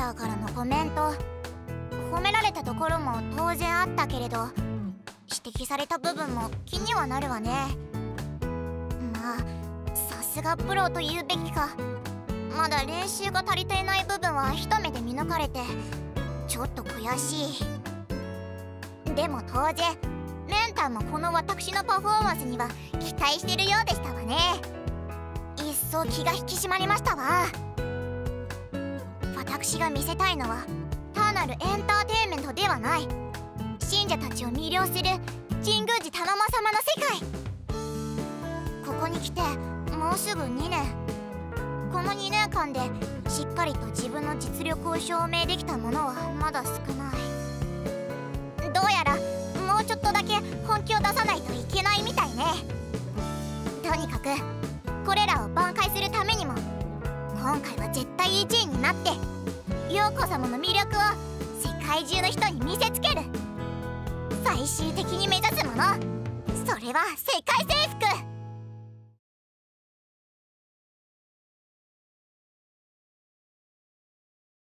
ーからのコメント、褒められたところも当然あったけれど、指摘された部分も気にはなるわね。まあさすがプロと言うべきか。まだ練習が足りていない部分は一目で見抜かれてちょっと悔しい。でも当然レンタンもこの私のパフォーマンスには期待してるようでしたわね。一層気が引き締まりましたわ。私が見せたいのは単なるエンターテインメントではない、信者たちを魅了する神宮寺頼母様の世界。ここに来てもうすぐ2年。この2年間でしっかりと自分の実力を証明できたものはまだ少ない。どうやらもうちょっとだけ本気を出さないといけないみたいね。とにかくこれらを挽回するためにも今回は絶対1位になって陽子様の魅力を世界中の人に見せつける。最終的に目指すもの、それは世界征